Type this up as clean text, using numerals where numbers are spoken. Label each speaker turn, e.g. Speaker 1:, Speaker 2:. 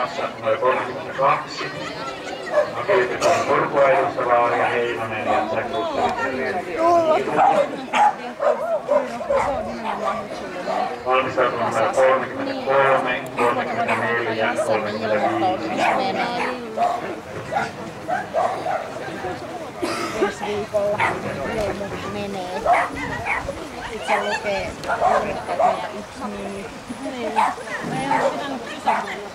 Speaker 1: maassa noin 32. Akilitetaan Turkua edustava Arja Heinonen ja säkruuttelittelijä. Valmistautunut numero 33, 34, 35.
Speaker 2: Ensi viikolla leimut menee. Sitten se lukee 31 nimi. Niin. Mä en ole pitänyt kysyä.